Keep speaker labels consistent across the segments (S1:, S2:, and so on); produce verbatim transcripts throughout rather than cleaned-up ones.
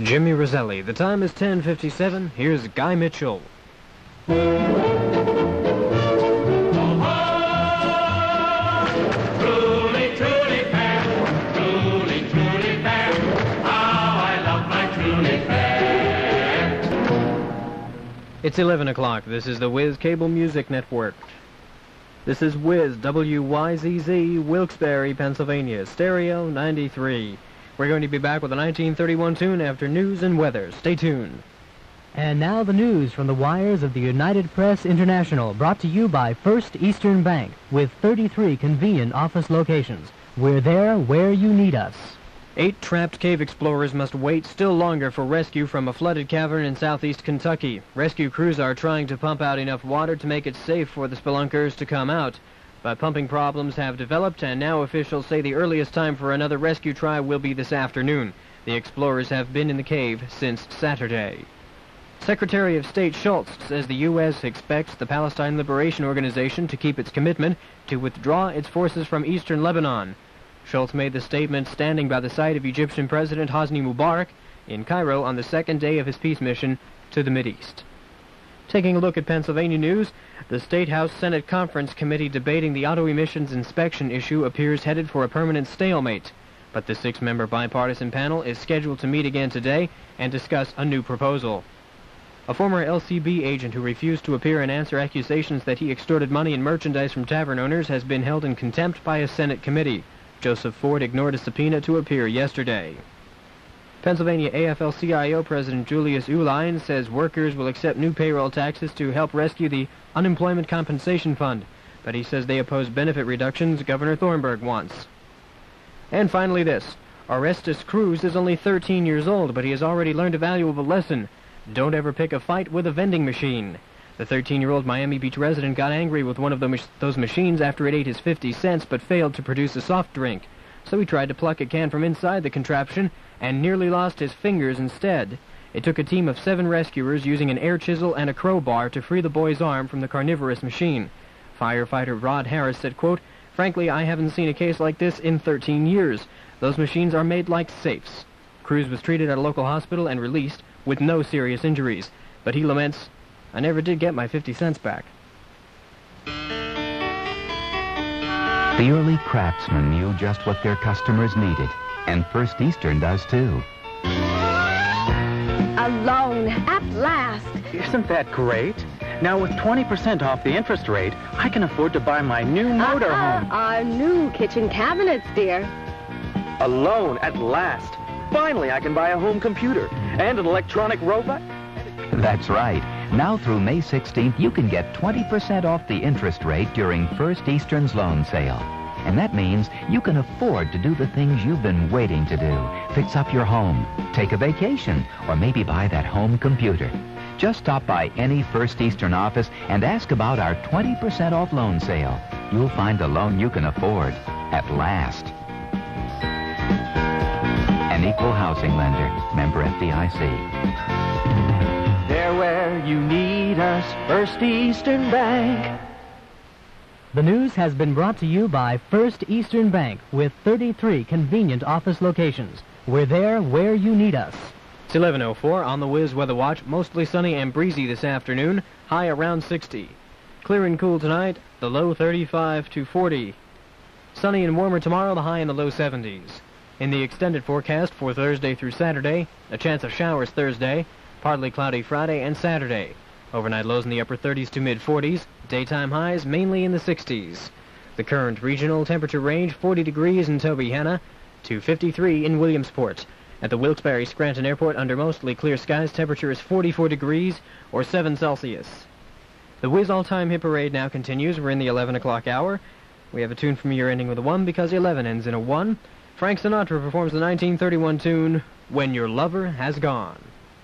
S1: Jimmy Roselli. The time is ten fifty-seven. Here's Guy Mitchell. It's eleven o'clock. This is the W Y Z Z Cable Music Network. This is W Y Z Z, W Y Z Z, Wilkes-Barre, Pennsylvania, Stereo ninety-three. We're going to be back with a nineteen thirty-one tune after news and weather. Stay tuned.
S2: And now the news from the wires of the United Press International, brought to you by First Eastern Bank, with thirty-three convenient office locations. We're there where you need us.
S1: Eight trapped cave explorers must wait still longer for rescue from a flooded cavern in southeast Kentucky. Rescue crews are trying to pump out enough water to make it safe for the spelunkers to come out. But pumping problems have developed, and now officials say the earliest time for another rescue try will be this afternoon. The explorers have been in the cave since Saturday. Secretary of State Schultz says the U S expects the Palestine Liberation Organization to keep its commitment to withdraw its forces from eastern Lebanon. Schultz made the statement standing by the side of Egyptian President Hosni Mubarak in Cairo on the second day of his peace mission to the Mideast. Taking a look at Pennsylvania news, the State House Senate Conference Committee debating the auto emissions inspection issue appears headed for a permanent stalemate. But the six-member bipartisan panel is scheduled to meet again today and discuss a new proposal. A former L C B agent who refused to appear and answer accusations that he extorted money and merchandise from tavern owners has been held in contempt by a Senate committee. Joseph Ford ignored a subpoena to appear yesterday. Pennsylvania A F L C I O President Julius Uihlein says workers will accept new payroll taxes to help rescue the Unemployment Compensation Fund, but he says they oppose benefit reductions Governor Thornburg wants. And finally this. Orestes Cruz is only thirteen years old, but he has already learned a valuable lesson. Don't ever pick a fight with a vending machine. The thirteen-year-old Miami Beach resident got angry with one of the those machines after it ate his fifty cents but failed to produce a soft drink. So he tried to pluck a can from inside the contraption and nearly lost his fingers instead. It took a team of seven rescuers using an air chisel and a crowbar to free the boy's arm from the carnivorous machine. Firefighter Rod Harris said, quote, "Frankly, I haven't seen a case like this in thirteen years. Those machines are made like safes." Cruz was treated at a local hospital and released with no serious injuries. But he laments, "I never did get my fifty cents back."
S3: The early craftsmen knew just what their customers needed, and First Eastern does too.
S4: A loan, at last.
S5: Isn't that great? Now with twenty percent off the interest rate, I can afford to buy my new motorhome.
S4: Uh-uh, our new kitchen cabinets, dear.
S5: A loan, at last. Finally, I can buy a home computer and an electronic robot.
S3: That's right. Now through May sixteenth, you can get twenty percent off the interest rate during First Eastern's loan sale. And that means you can afford to do the things you've been waiting to do. Fix up your home, take a vacation, or maybe buy that home computer. Just stop by any First Eastern office and ask about our twenty percent off loan sale. You'll find a loan you can afford at last. An equal housing lender, member F D I C.
S6: There where you need us, First Eastern Bank.
S2: The news has been brought to you by First Eastern Bank, with thirty-three convenient office locations. We're there where you need us.
S1: It's eleven oh four on the W Y Z Z Weather Watch. Mostly sunny and breezy this afternoon, high around sixty. Clear and cool tonight, the low thirty-five to forty. Sunny and warmer tomorrow, the high in the low seventies. In the extended forecast for Thursday through Saturday, a chance of showers Thursday, partly cloudy Friday and Saturday. Overnight lows in the upper thirties to mid-forties. Daytime highs mainly in the sixties. The current regional temperature range, forty degrees in Tobyhanna to fifty-three in Williamsport. At the Wilkes-Barre Scranton Airport, under mostly clear skies, temperature is forty-four degrees or seven Celsius. The W Y Z Z All-Time Hit Parade now continues. We're in the eleven o'clock hour. We have a tune from year ending with a one because eleven ends in a one. Frank Sinatra performs the nineteen thirty-one tune, When Your Lover Has Gone.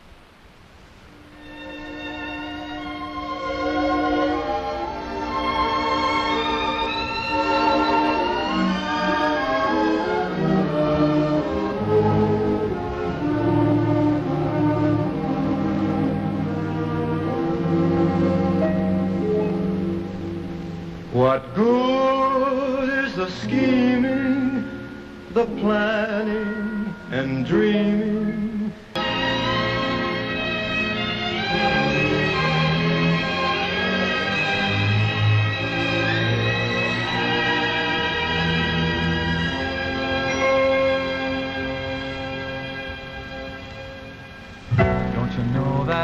S6: What good is the scheming, the planning and dreaming,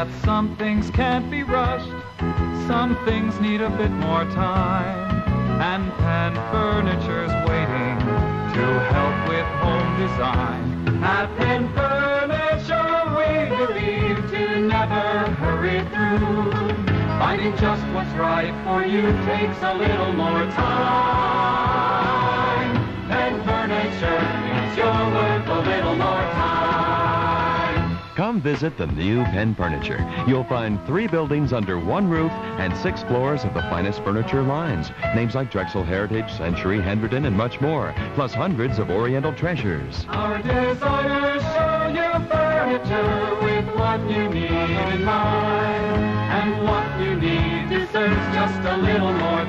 S7: that some things can't be rushed, some things need a bit more time, and Penn Furniture's waiting to help with home design. At Penn Furniture we believe to never hurry through. Finding just what's right for you takes a little more time. Penn Furniture means you're worth a little more time.
S8: Come visit the new Penn Furniture. You'll find three buildings under one roof and six floors of the finest furniture lines. Names like Drexel Heritage, Century, Henderson, and much more. Plus hundreds of Oriental treasures.
S7: Our designers show you furniture with what you need in mind. And what you need deserves just a little more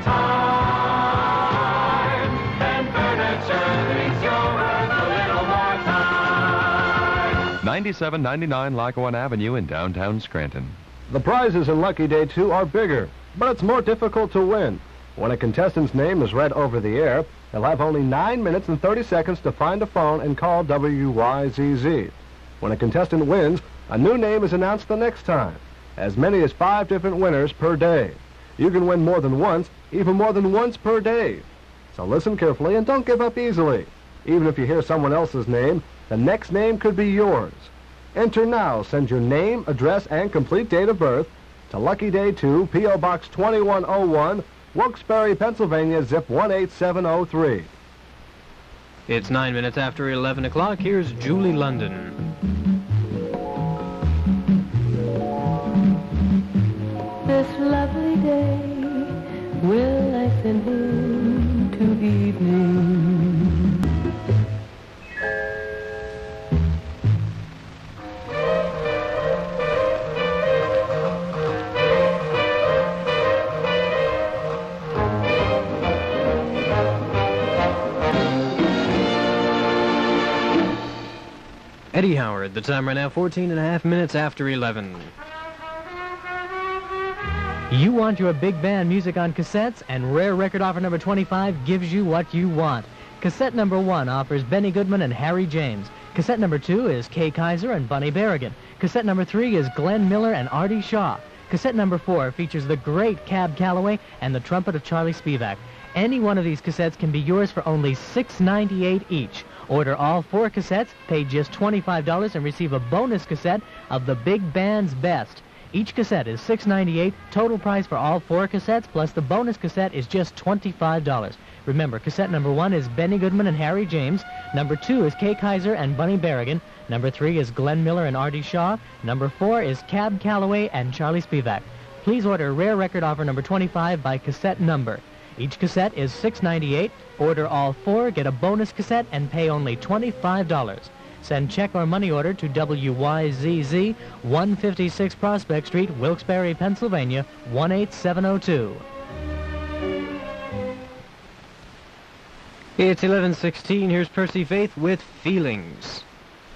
S7: time. Penn Furniture thinks you're worth a little more time.
S8: ninety-seven ninety-nine Lackawanna Avenue in downtown Scranton.
S9: The prizes in Lucky Day two are bigger, but it's more difficult to win. When a contestant's name is read over the air, they'll have only nine minutes and thirty seconds to find a phone and call W Y Z Z. When a contestant wins, a new name is announced the next time. As many as five different winners per day. You can win more than once, even more than once per day. So listen carefully and don't give up easily. Even if you hear someone else's name, the next name could be yours. Enter now. Send your name, address, and complete date of birth to Lucky Day two, P O Box twenty-one oh one, Wilkes-Barre, Pennsylvania, zip one eight seven oh three.
S1: It's nine minutes after eleven o'clock. Here's Julie London.
S10: This lovely day will lengthen into evening.
S1: Eddie Howard, the time right now, fourteen and a half minutes after eleven.
S2: You want your big band music on cassettes, and Rare Record Offer number twenty-five gives you what you want. Cassette number one offers Benny Goodman and Harry James. Cassette number two is Kay Kaiser and Bunny Berrigan. Cassette number three is Glenn Miller and Artie Shaw. Cassette number four features the great Cab Calloway and the trumpet of Charlie Spivak. Any one of these cassettes can be yours for only six ninety-eight each. Order all four cassettes, pay just twenty-five dollars, and receive a bonus cassette of the big band's best. Each cassette is six ninety-eight. Total price for all four cassettes plus the bonus cassette is just twenty-five dollars. Remember, cassette number one is Benny Goodman and Harry James. Number two is Kay Kaiser and Bunny Berrigan. Number three is Glenn Miller and Artie Shaw. Number four is Cab Calloway and Charlie Spivak. Please order Rare Record Offer number twenty-five by cassette number. Each cassette is six ninety-eight. Order all four, get a bonus cassette, and pay only twenty-five dollars. Send check or money order to W Y Z Z, one fifty-six Prospect Street, Wilkes-Barre, Pennsylvania, one eight seven oh two.
S1: It's eleven sixteen. Here's Percy Faith with Feelings.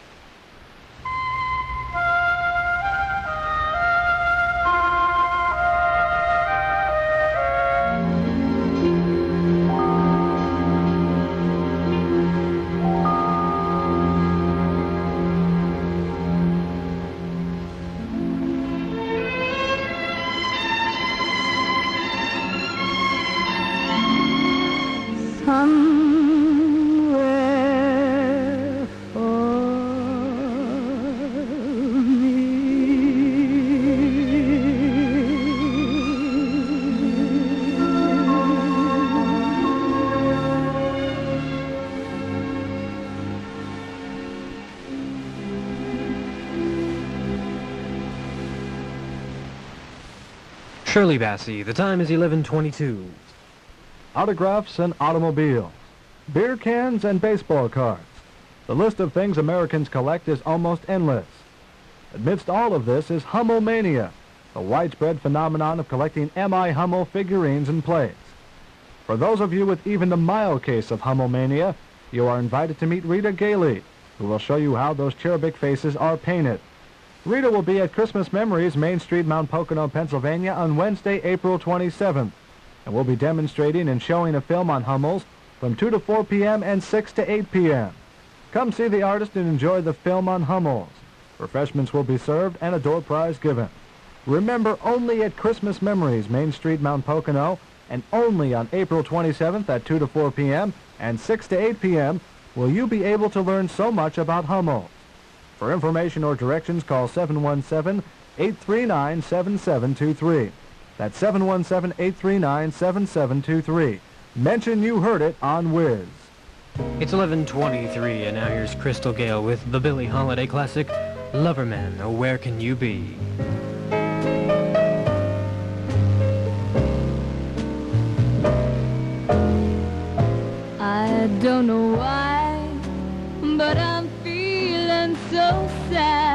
S10: Somewhere for me.
S1: Shirley Bassey, the time is eleven twenty-two.
S9: Autographs and automobiles, beer cans and baseball cards. The list of things Americans collect is almost endless. Amidst all of this is Hummelmania, the widespread phenomenon of collecting M I Hummel figurines and plates. For those of you with even the mild case of Hummelmania, you are invited to meet Rita Gailey, who will show you how those cherubic faces are painted. Rita will be at Christmas Memories, Main Street, Mount Pocono, Pennsylvania on Wednesday, April twenty-seventh. And we'll be demonstrating and showing a film on Hummels from two to four p m and six to eight p m Come see the artist and enjoy the film on Hummels. Refreshments will be served and a door prize given. Remember, only at Christmas Memories, Main Street, Mount Pocono, and only on April twenty-seventh at two to four p m and six to eight p m will you be able to learn so much about Hummel. For information or directions, call seven one seven, eight three nine, seven seven two three. That's seven one seven, eight three nine, seven seven two three. Mention you heard it on W Y Z Z.
S1: It's eleven twenty-three, and now here's Crystal Gale with the Billie Holiday classic, Loverman, Oh Where Can You Be?
S10: I don't know why, but I'm feeling so sad.